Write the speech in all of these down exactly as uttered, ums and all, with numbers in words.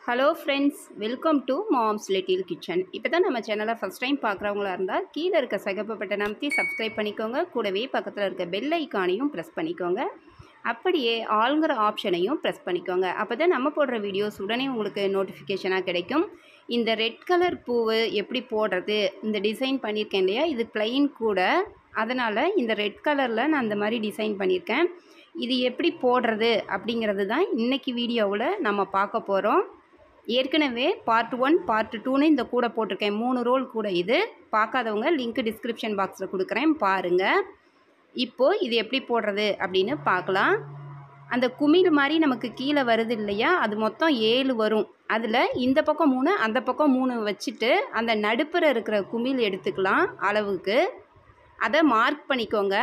Hello friends, welcome to Mom's Little Kitchen. இப்போ தான் நம்ம சேனலை ஃபஸ்ட் டைம் பார்க்குறவங்களா இருந்தால் கீழே இருக்க சிகப்பு பட்டனை அமைத்தி சப்ஸ்கிரைப் பண்ணிக்கோங்க. கூடவே பக்கத்தில் இருக்க பெல் ஐக்கானையும் ப்ரெஸ் பண்ணிக்கோங்க. அப்படியே ஆளுங்கிற ஆப்ஷனையும் ப்ரெஸ் பண்ணிக்கோங்க. அப்போ தான் நம்ம போடுற வீடியோஸ் உடனே உங்களுக்கு நோட்டிஃபிகேஷனாக கிடைக்கும். இந்த ரெட் கலர் பூவு எப்படி போடுறது, இந்த டிசைன் பண்ணியிருக்கேன் இல்லையா, இது பிளெயின் கூட, அதனால் இந்த ரெட் கலரில் நான் அந்த மாதிரி டிசைன் பண்ணியிருக்கேன். இது எப்படி போடுறது அப்படிங்கிறது தான் இன்றைக்கி வீடியோவில் நம்ம பார்க்க போகிறோம். ஏற்கனவே பார்ட் ஒன் பார்ட் டூன்னு இந்த கூடை போட்டிருக்கேன். மூணு ரோல் கூட. இது பார்க்காதவங்க லிங்க் டிஸ்கிரிப்ஷன் பாக்ஸில் கொடுக்குறேன், பாருங்கள். இப்போது இது எப்படி போடுறது அப்படின்னு பார்க்கலாம். அந்த குமிழ் மாதிரி நமக்கு கீழே வருது இல்லையா, அது மொத்தம் ஏழு வரும். அதில் இந்த பக்கம் மூணு, அந்த பக்கம் மூணு வச்சுட்டு அந்த நடுப்புற இருக்கிற குமிழ் எடுத்துக்கலாம் அளவுக்கு. அதை மார்க் பண்ணிக்கோங்க.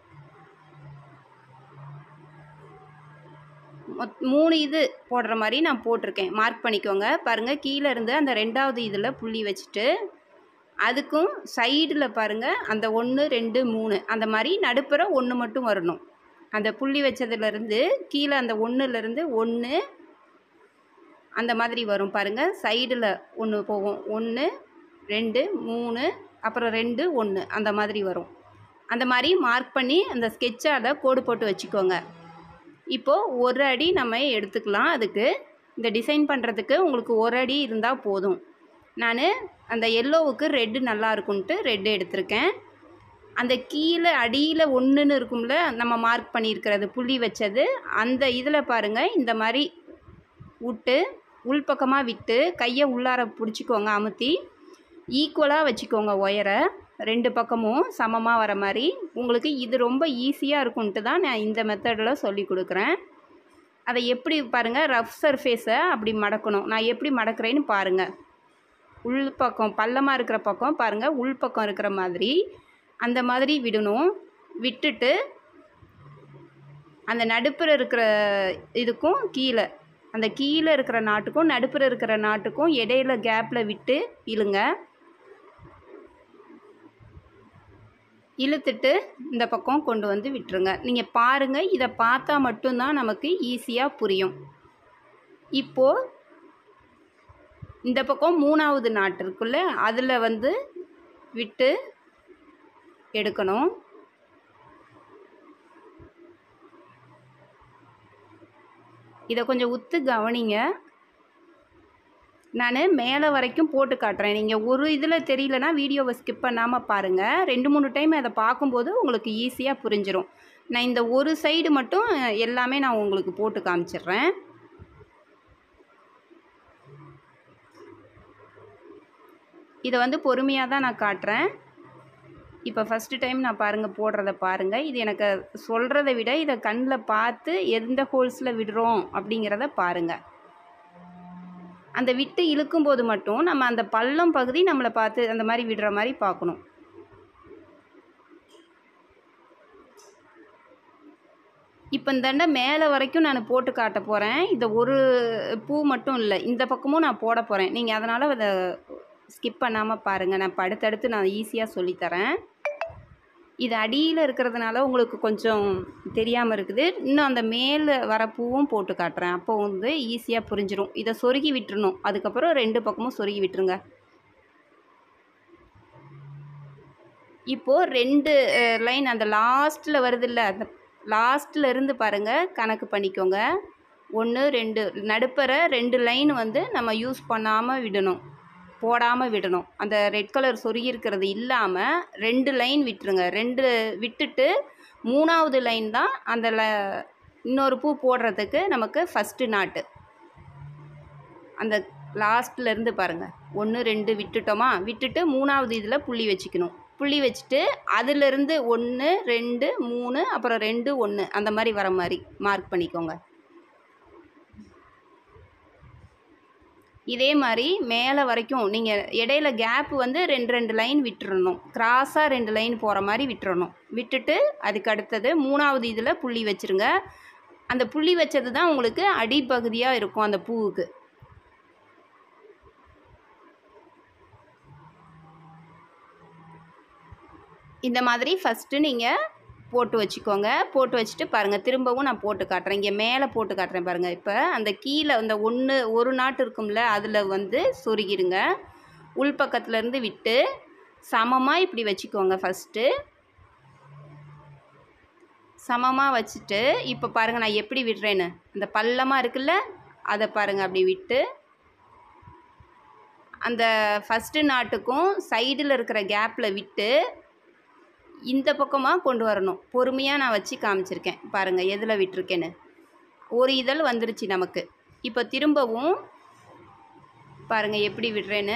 மூணு இது போடுற மாதிரி நான் போட்டிருக்கேன், மார்க் பண்ணிக்கோங்க. பாருங்கள், கீழே இருந்து அந்த ரெண்டாவது இதில் புள்ளி வச்சுட்டு அதுக்கும் சைடில் பாருங்கள், அந்த ஒன்று ரெண்டு மூணு அந்த மாதிரி நடுப்புற ஒன்று மட்டும் வரணும். அந்த புள்ளி வச்சதுலேருந்து கீழே அந்த ஒன்றுலேருந்து ஒன்று அந்த மாதிரி வரும் பாருங்கள். சைடில் ஒன்று போகும், ஒன்று ரெண்டு மூணு அப்புறம் ரெண்டு ஒன்று அந்த மாதிரி வரும். அந்த மாதிரி மார்க் பண்ணி அந்த ஸ்கெட்சால் கோடு போட்டு வச்சுக்கோங்க. இப்போது ஒரு அடி நம்ம எடுத்துக்கலாம். அதுக்கு இந்த டிசைன் பண்ணுறதுக்கு உங்களுக்கு ஒரு அடி இருந்தால் போதும். நான் அந்த எல்லோவுக்கு ரெட்டு நல்லா இருக்குன்ட்டு ரெட்டு எடுத்திருக்கேன். அந்த கீழே அடியில் ஒன்றுன்னு இருக்கும்ல, நம்ம மார்க் பண்ணியிருக்கிறது புள்ளி வச்சது, அந்த இதில் பாருங்கள், இந்த மாதிரி விட்டு உள்பக்கமாக விட்டு கையை உள்ளார பிடிச்சிக்கோங்க, அமுத்தி ஈக்குவலாக வச்சுக்கோங்க. ஒயரை ரெண்டு பக்கமும் சமமாக வர மாதிரி. உங்களுக்கு இது ரொம்ப ஈஸியாக இருக்குன்ட்டு தான் நான் இந்த மெத்தடில் சொல்லி கொடுக்குறேன். அதை எப்படி பாருங்கள், ரஃப் சர்ஃபேஸை அப்படி மடக்கணும். நான் எப்படி மடக்கிறேன்னு பாருங்கள். உள் பக்கம் பள்ளமாக இருக்கிற பக்கம் பாருங்கள், உள் பக்கம் இருக்கிற மாதிரி அந்த மாதிரி விடணும். விட்டுட்டு அந்த நடுப்புற இருக்கிற இதுக்கும் கீழே, அந்த கீழே இருக்கிற நாட்டுக்கும் நடுப்புற இருக்கிற நாட்டுக்கும் இடையில கேப்பில் விட்டு இழுங்க. இழுத்துட்டு இந்த பக்கம் கொண்டு வந்து விட்டுருங்க. நீங்கள் பாருங்கள், இதை பார்த்தா மட்டும்தான் நமக்கு ஈஸியாக புரியும். இப்போது இந்த பக்கம் மூணாவது நாட்டு இருக்குல்ல, அதில் வந்து விட்டு எடுக்கணும். இதை கொஞ்சம் உத்து கவனிங்க. நான் மேலே வரைக்கும் போட்டு காட்டுறேன். நீங்கள் ஒரு இதில் தெரியலனா வீடியோவை ஸ்கிப் பண்ணாமல் பாருங்கள். ரெண்டு மூணு டைம் அதை பார்க்கும்போது உங்களுக்கு ஈஸியாக புரிஞ்சிடும். நான் இந்த ஒரு சைடு மட்டும் எல்லாமே நான் உங்களுக்கு போட்டு காமிச்சிடுறேன். இதை வந்து பொறுமையாக தான் நான் காட்டுறேன். இப்போ ஃபஸ்ட்டு டைம் நான் பாருங்கள் போடுறத பாருங்கள். இது எனக்கு சொல்கிறத விட இதை கண்ணில் பார்த்து எந்த ஹோல்ஸில் விடுறோம் அப்படிங்கிறத பாருங்கள். அந்த விட்டு இழுக்கும்போது மட்டும் நம்ம அந்த பள்ளம் பகுதி நம்மளை பார்த்து அந்த மாதிரி விடுற மாதிரி பார்க்கணும். இப்போ இந்தாண்ட மேலே வரைக்கும் நான் போட்டு காட்ட போகிறேன். இந்த ஒரு பூ மட்டும் இல்லை, இந்த பக்கமும் நான் போட போகிறேன். நீங்கள் அதனால் அதை ஸ்கிப் பண்ணாமல் பாருங்கள். நான் இப்போ அடுத்தடுத்து நான் ஈஸியாக சொல்லித்தரேன். இது அடியில் இருக்கிறதுனால உங்களுக்கு கொஞ்சம் தெரியாமல் இருக்குது. இன்னும் அந்த மேலே வர பூவும் போட்டு காட்டுறேன். அப்போ வந்து ஈஸியாக புரிஞ்சிடும். இதை சொருகி விட்டுறணும். அதுக்கப்புறம் ரெண்டு பக்கமும் சொருகி விட்டுருங்க. இப்போது ரெண்டு லைன் அந்த லாஸ்ட்டில் வருதில்ல, அந்த லாஸ்ட்டில் இருந்து பாருங்கள், கணக்கு பண்ணிக்கோங்க. ஒன்று ரெண்டு நடுப்பற ரெண்டு லைன் வந்து நம்ம யூஸ் பண்ணாமல் விடணும், போடாமல் விடணும். அந்த ரெட் கலர் சொருகி இருக்கிறது இல்லாமல் ரெண்டு லைன் விட்டுருங்க. ரெண்டு விட்டுட்டு மூணாவது லைன் தான் அந்த ல இன்னொரு பூ போடுறதுக்கு நமக்கு ஃபஸ்ட்டு நாட்டு. அந்த லாஸ்ட்லேருந்து பாருங்கள், ஒன்று ரெண்டு விட்டுட்டோமா, விட்டுட்டு மூணாவது இதில் புள்ளி வச்சுக்கணும். புள்ளி வச்சுட்டு அதிலிருந்து ஒன்று ரெண்டு மூணு அப்புறம் ரெண்டு ஒன்று அந்த மாதிரி வர மாதிரி மார்க் பண்ணிக்கோங்க. இதே மாதிரி மேலே வரைக்கும் நீங்கள் இடையில கேப் வந்து ரெண்டு ரெண்டு லைன் விட்டுறணும். கிராஸாக ரெண்டு லைன் போகிற மாதிரி விட்டுறணும். விட்டுட்டு அதுக்கு அடுத்தது மூணாவது இதில் புள்ளி வச்சுருங்க. அந்த புள்ளி வச்சது தான் உங்களுக்கு அடிப்பகுதியாக இருக்கும் அந்த பூவுக்கு. இந்த மாதிரி ஃபஸ்ட்டு நீங்கள் போட்டு வச்சுக்கோங்க. போட்டு வச்சுட்டு பாருங்கள், திரும்பவும் நான் போட்டு காட்டுறேன். இங்கே மேலே போட்டு காட்டுறேன் பாருங்கள். இப்போ அந்த கீழே அந்த ஒன்று ஒரு நாட்டு இருக்கும்ல, அதில் வந்து சொருகிடுங்க. உள் பக்கத்துலேருந்து விட்டு சமமாக இப்படி வச்சுக்கோங்க. ஃபஸ்ட்டு சமமாக வச்சுட்டு இப்போ பாருங்கள் நான் எப்படி விடுறேன்னு. அந்த பள்ளமாக இருக்குல்ல, அதை பாருங்கள் அப்படி விட்டு அந்த ஃபஸ்ட்டு நாட்டுக்கும் சைடில் இருக்கிற கேப்பில் விட்டு இந்த பக்கமாக கொண்டு வரணும். பொறுமையாக நான் வச்சு காமிச்சிருக்கேன் பாருங்கள் எதில் விட்டுருக்கேன்னு. ஒரு இதழ் வந்துருச்சு நமக்கு. இப்போ திரும்பவும் பாருங்கள் எப்படி விடுறேன்னு.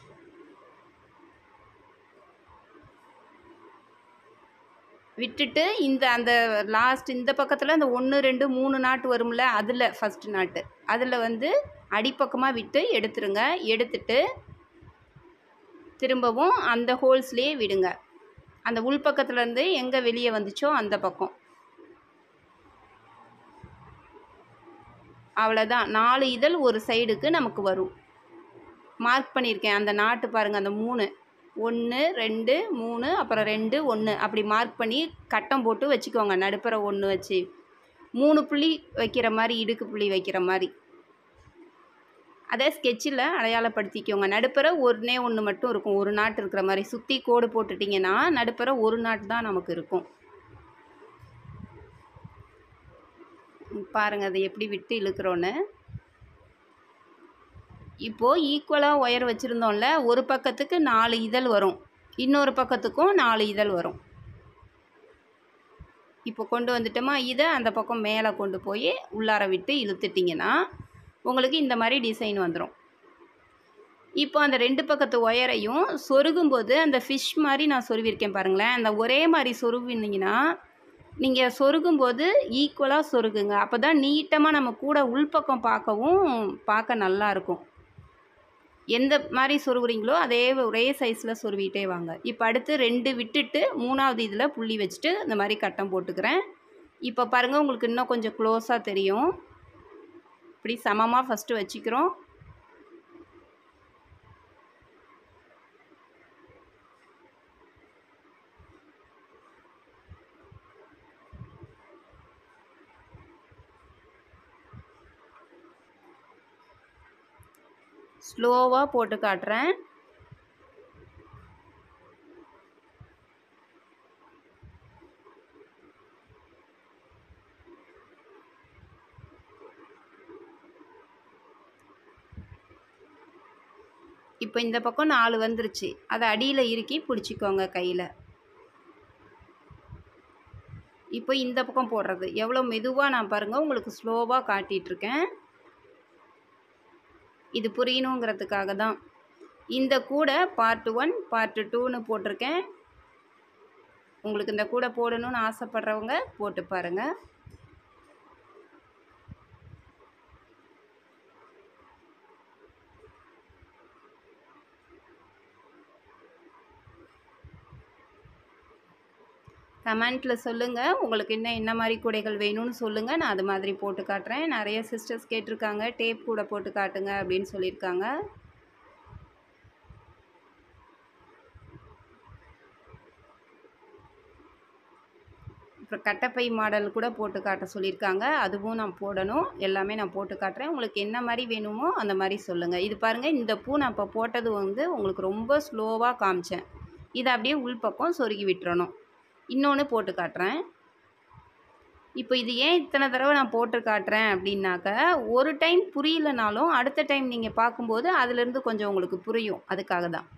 விட்டுட்டு இந்த அந்த லாஸ்ட் இந்த பக்கத்தில் அந்த ஒன்று ரெண்டு மூணு நாட்டு வரும்ல, அதில் ஃபஸ்ட்டு நாட்டு அதில் வந்து அடிப்பக்கமாக விட்டு எடுத்துருங்க. எடுத்துட்டு திரும்பவும் அந்த ஹோல்ஸ்லேயே விடுங்க. அந்த உள் பக்கத்துலேருந்து எங்கே வெளியே வந்துச்சோ அந்த பக்கம். அவ்வளோதான். நாலு இதழ் ஒரு சைடுக்கு நமக்கு வரும். மார்க் பண்ணியிருக்கேன் அந்த நாட்டு பாருங்கள், அந்த மூணு ஒன்று ரெண்டு மூணு அப்புறம் ரெண்டு ஒன்று அப்படி மார்க் பண்ணி கட்டம் போட்டு வச்சுக்கோங்க. நடுப்புற ஒன்று வச்சு மூணு புள்ளி வைக்கிற மாதிரி, இடுக்கு புள்ளி வைக்கிற மாதிரி அதை ஸ்கெட்சில் அடையாளப்படுத்திக்கோங்க. நடுப்புற ஒன்றே ஒன்று மட்டும் இருக்கும், ஒரு நாட்டு இருக்கிற மாதிரி. சுற்றி கோடு போட்டுட்டிங்கன்னா நடுப்புற ஒரு நாட்டு தான் நமக்கு இருக்கும். பாருங்கள் அதை எப்படி விட்டு இழுக்கிறோன்னு. இப்போது ஈக்குவலாக ஒயர் வச்சுருந்தோம்ல, ஒரு பக்கத்துக்கு நாலு இதழ் வரும், இன்னொரு பக்கத்துக்கும் நாலு இதழ் வரும். இப்போ கொண்டு வந்துட்டோமா, இதை அந்த பக்கம் மேலே கொண்டு போய் உள்ளார விட்டு இழுத்துட்டிங்கன்னா உங்களுக்கு இந்த மாதிரி டிசைன் வந்துடும். இப்போ அந்த ரெண்டு பக்கத்து ஒயரையும் சொருகும்போது அந்த ஃபிஷ் மாதிரி நான் சொருவிருக்கேன் பாருங்களேன். அந்த ஒரே மாதிரி சொருவினீங்கன்னா நீங்கள் சொருகும்போது ஈக்குவலாக சொருகுங்க. அப்போ தான் நீட்டமாக நம்ம கூட உள்பக்கம் பார்க்கவும் பார்க்க நல்லாயிருக்கும். எந்த மாதிரி சொருகுறீங்களோ அதே ஒரே சைஸில் சொருவிட்டே வாங்க. இப்போ அடுத்து ரெண்டு விட்டுட்டு மூணாவது இதில் புள்ளி வச்சுட்டு இந்த மாதிரி கட்டம் போட்டுக்கிறேன். இப்போ பாருங்கள் உங்களுக்கு இன்னும் கொஞ்சம் க்ளோஸாக தெரியும். இப்படி சமமாக ஃபஸ்ட்டு வச்சுக்கிறோம். ஸ்லோவாக போட்டு காட்டுறேன். இப்போ இந்த பக்கம் நாலு வந்துருச்சு. அதை அடியில் இறுக்கி பிடிச்சிக்கோங்க கையில். இப்போ இந்த பக்கம் போடுறது எவ்வளோ மெதுவாக நான் பாருங்கள் உங்களுக்கு ஸ்லோவாக காட்டிகிட்ருக்கேன். இது புரியணுங்கிறதுக்காக தான். இந்த கூட பார்ட் ஒன் பார்ட் டூன்னு போட்டிருக்கேன். உங்களுக்கு இந்த கூட போடணும்னு ஆசைப்படுறவங்க போட்டு பாருங்கள். கமெண்ட்டில் சொல்லுங்கள் உங்களுக்கு இன்னும் என்ன மாதிரி கூடைகள் வேணும்னு சொல்லுங்கள். நான் அது மாதிரி போட்டு காட்டுறேன். நிறைய சிஸ்டர்ஸ் கேட்டிருக்காங்க டேப் கூட போட்டு காட்டுங்க அப்படின்னு சொல்லியிருக்காங்க. அப்புறம் கட்டப்பை மாடல் கூட போட்டு காட்ட சொல்லியிருக்காங்க. அதுவும் நான் போடணும். எல்லாமே நான் போட்டு காட்டுறேன். உங்களுக்கு என்ன மாதிரி வேணுமோ அந்த மாதிரி சொல்லுங்கள். இது பாருங்கள், இந்த பூ நான் இப்போ போட்டது வந்து உங்களுக்கு ரொம்ப ஸ்லோவாக காமிச்சேன். இதை அப்படியே உள்பக்கம் சொருகி விட்டுறணும். இன்னொன்று போட்டு காட்டுறேன். இப்போ இது ஏன் இத்தனை தடவை நான் போட்டு காட்டுறேன் அப்படின்னாக்க, ஒரு டைம் புரியலனாலும் அடுத்த டைம் நீங்கள் பார்க்கும்போது அதுலேருந்து கொஞ்சம் உங்களுக்கு புரியும். அதுக்காக தான்.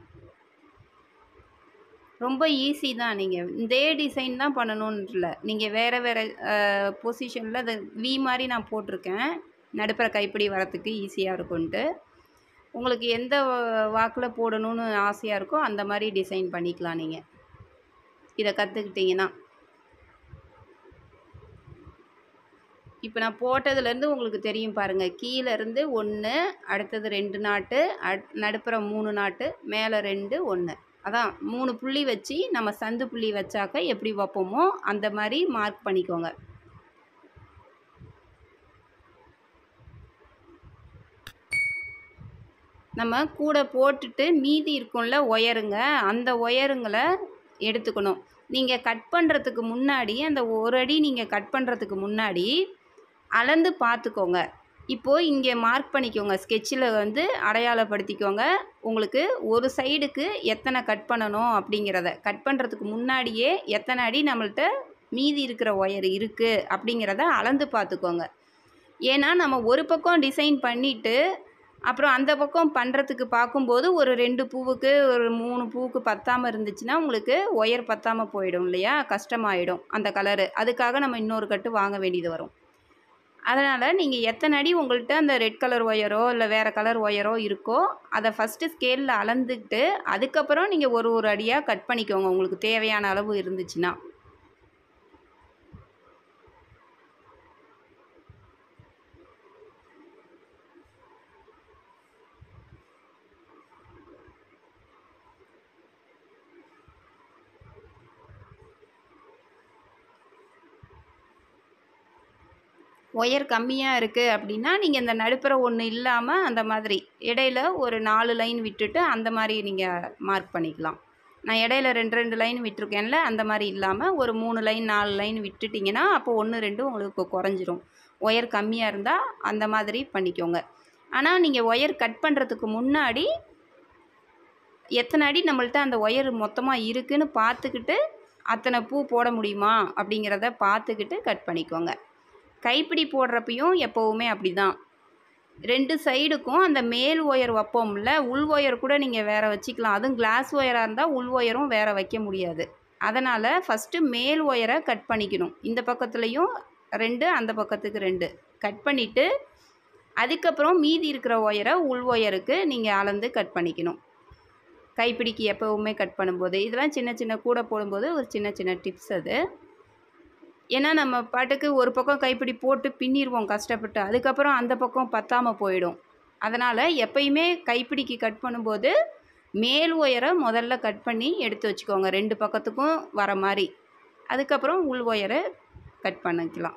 ரொம்ப ஈஸி தான். நீங்கள் இதே டிசைன் தான் பண்ணணும்னு இல்லை. நீங்கள் வேறு வேறு பொசிஷனில் அதை வி மாதிரி நான் போட்டிருக்கேன். நடுப்புற கைப்பிடி வரத்துக்கு ஈஸியாக இருக்கும்ன்ட்டு. உங்களுக்கு எந்த வாக்கில் போடணும்னு ஆசையாக இருக்கோ அந்த மாதிரி டிசைன் பண்ணிக்கலாம் நீங்கள் இதை கற்றுக்கிட்டிங்கன்னா. இப்போ நான் போட்டதுலேருந்து உங்களுக்கு தெரியும் பாருங்கள். கீழேருந்து ஒன்று, அடுத்தது ரெண்டு நாட்டு, அட் நடுப்புற மூணு நாட்டு, மேலே ரெண்டு ஒன்று. அதான் மூணு புள்ளி வச்சு நம்ம சந்து புள்ளி வச்சாக்க எப்படி வைப்போமோ அந்த மாதிரி மார்க் பண்ணிக்கோங்க. நம்ம கூட போட்டுட்டு மீதி இருக்கும்ல ஒயருங்க, அந்த ஒயருங்களை எடுத்துக்கணும். நீங்கள் கட் பண்ணுறதுக்கு முன்னாடி அந்த ஒரு அடி நீங்கள் கட் பண்ணுறதுக்கு முன்னாடி அளந்து பார்த்துக்கோங்க. இப்போது இங்கே மார்க் பண்ணிக்கோங்க, ஸ்கெட்சில் வந்து அடையாளப்படுத்திக்கோங்க. உங்களுக்கு ஒரு சைடுக்கு எத்தனை கட் பண்ணணும் அப்படிங்கிறத கட் பண்ணுறதுக்கு முன்னாடியே எத்தனை அடி நம்மள்கிட்ட மீதி இருக்கிற ஒயர் இருக்குது அப்படிங்கிறத அளந்து பார்த்துக்கோங்க. ஏன்னா நம்ம ஒரு பக்கம் டிசைன் பண்ணிவிட்டு அப்புறம் அந்த பக்கம் பண்ணுறதுக்கு பார்க்கும்போது ஒரு ரெண்டு பூவுக்கு ஒரு மூணு பூவுக்கு பத்தாமல் இருந்துச்சுன்னா உங்களுக்கு ஒயர் பத்தாமல் போயிடும் இல்லையா, கஷ்டமாயிடும் அந்த கலரு. அதுக்காக நம்ம இன்னொரு கட்டு வாங்க வேண்டியது வரும். அதனால் நீங்கள் எத்தனை அடி உங்கள்கிட்ட அந்த ரெட் கலர் ஒயரோ இல்லை வேறு கலர் ஒயரோ இருக்கோ அதை ஃபஸ்ட்டு ஸ்கேலில் அளந்துக்கிட்டு அதுக்கப்புறம் நீங்கள் ஒரு ஒரு அடியாக கட் பண்ணிக்கோங்க உங்களுக்கு தேவையான அளவு இருந்துச்சுன்னா. ஒயர் கம்மியாக இருக்குது அப்படின்னா நீங்கள் இந்த நடுப்புற ஒன்று இல்லாமல் அந்த மாதிரி இடையில ஒரு நாலு லைன் விட்டுட்டு அந்த மாதிரி நீங்கள் மார்க் பண்ணிக்கலாம். நான் இடையில ரெண்டு ரெண்டு லைன் விட்டுருக்கேன்ல, அந்த மாதிரி இல்லாமல் ஒரு மூணு லைன் நாலு லைன் விட்டுட்டிங்கன்னா அப்போ ஒன்று ரெண்டு உங்களுக்கு குறைஞ்சிரும். ஒயர் கம்மியாக இருந்தால் அந்த மாதிரி பண்ணிக்கோங்க. ஆனால் நீங்கள் ஒயர் கட் பண்ணுறதுக்கு முன்னாடி எத்தனை அடி நம்மள்ட்ட அந்த ஒயர் மொத்தமாக இருக்குதுன்னு பார்த்துக்கிட்டு அத்தனை பூ போட முடியுமா அப்படிங்கிறத பார்த்துக்கிட்டு கட் பண்ணிக்கோங்க. கைப்பிடி போடுறப்பையும் எப்போவுமே அப்படி தான், ரெண்டு சைடுக்கும் அந்த மேல் ஒயர் வைப்போம்ல, உள் ஒயர் கூட நீங்கள் வேறு வச்சுக்கலாம். அதுவும் கிளாஸ் ஒயராக இருந்தால் உள் ஒயரும் வேறு வைக்க முடியாது. அதனால் ஃபஸ்ட்டு மேல் ஒயரை கட் பண்ணிக்கணும். இந்த பக்கத்துலேயும் ரெண்டு, அந்த பக்கத்துக்கு ரெண்டு கட் பண்ணிவிட்டு அதுக்கப்புறம் மீதி இருக்கிற ஒயரை உள் ஒயருக்கு நீங்கள் அளந்து கட் பண்ணிக்கணும். கைப்பிடிக்கு எப்போவுமே கட் பண்ணும்போது இதெல்லாம் சின்ன சின்ன கூட போடும்போது ஒரு சின்ன சின்ன டிப்ஸ் அது. ஏன்னா நம்ம பாட்டுக்கு ஒரு பக்கம் கைப்பிடி போட்டு பின்னிடுவோம் கஷ்டப்பட்டு, அதுக்கப்புறம் அந்த பக்கம் பத்தாமல் போயிடும். அதனால் எப்பயுமே கைப்பிடிக்கு கட் பண்ணும்போது மேல் ஒயரை முதல்ல கட் பண்ணி எடுத்து வச்சுக்கோங்க, ரெண்டு பக்கத்துக்கும் வர மாதிரி. அதுக்கப்புறம் உள் ஒயரை கட் பண்ணிக்கலாம்.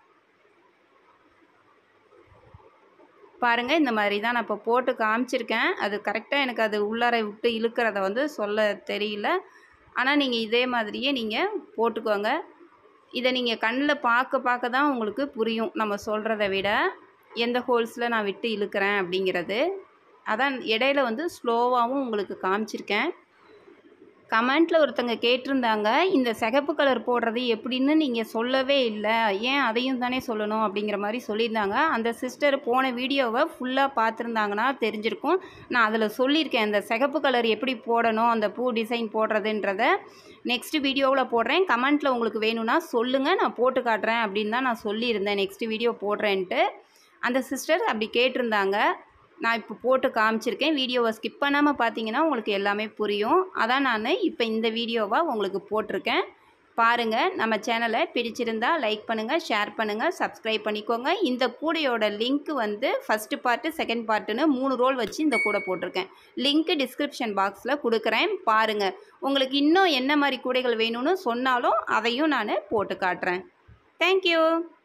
பாருங்கள், இந்த மாதிரி தான் நான் இப்போ போட்டு காமிச்சிருக்கேன். அது கரெக்டாக எனக்கு அது உள்ளார விட்டு இழுக்கிறத வந்து சொல்ல தெரியல. ஆனால் நீங்கள் இதே மாதிரியே நீங்கள் போட்டுக்கோங்க. இதை நீங்கள் கண்ணில் பார்க்க பார்க்க தான் உங்களுக்கு புரியும், நம்ம சொல்கிறத விட எந்த ஹோல்ஸில் நான் விட்டு இழுக்கிறேன் அப்படிங்கிறது. அதான் இடையில வந்து ஸ்லோவாகவும் உங்களுக்கு காமிச்சிருக்கேன். கமெண்ட்டில் ஒருத்தங்க கேட்டிருந்தாங்க, இந்த சிகப்பு கலர் போடுறது எப்படின்னு நீங்கள் சொல்லவே இல்லை, ஏன் அதையும் தானே சொல்லணும் அப்படிங்கிற மாதிரி சொல்லியிருந்தாங்க. அந்த சிஸ்டர் போன வீடியோவை ஃபுல்லாக பார்த்துருந்தாங்கன்னா தெரிஞ்சிருக்கும். நான் அதில் சொல்லியிருக்கேன் இந்த சிகப்பு கலர் எப்படி போடணும், அந்த பூ டிசைன் போடுறதுன்றத நெக்ஸ்ட்டு வீடியோவில் போடுறேன். கமெண்ட்டில் உங்களுக்கு வேணும்னா சொல்லுங்கள், நான் போட்டு காட்டுறேன் அப்படின்னு தான் நான் சொல்லியிருந்தேன், நெக்ஸ்ட்டு வீடியோ போடுறேன்ட்டு. அந்த சிஸ்டர் அப்படி கேட்டிருந்தாங்க. நான் இப்போ போட்டு காமிச்சிருக்கேன். வீடியோவை ஸ்கிப் பண்ணாமல் பார்த்தீங்கன்னா உங்களுக்கு எல்லாமே புரியும். அதான் நான் இப்போ இந்த வீடியோவை உங்களுக்கு போட்டிருக்கேன். பாருங்கள். நம்ம சேனலை பிடிச்சிருந்தா லைக் பண்ணுங்கள், ஷேர் பண்ணுங்கள், சப்ஸ்கிரைப் பண்ணிக்கோங்க. இந்த கூடையோட லிங்க் வந்து ஃபஸ்ட்டு பார்ட்டு செகண்ட் பார்ட்டுன்னு மூணு ரோல் வச்சு இந்த கூடை போட்டிருக்கேன். லிங்க்கு டிஸ்கிரிப்ஷன் பாக்ஸில் கொடுக்குறேன், பாருங்கள். உங்களுக்கு இன்னும் என்ன மாதிரி கூடைகள் வேணும்னு சொன்னாலும் அதையும் நான் போட்டு காட்டுறேன். தேங்க்யூ.